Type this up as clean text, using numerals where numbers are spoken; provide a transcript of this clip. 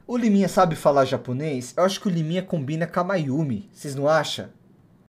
O Liminha sabe falar japonês? Eu acho que o Liminha combina com a Mayumi, vocês não acham?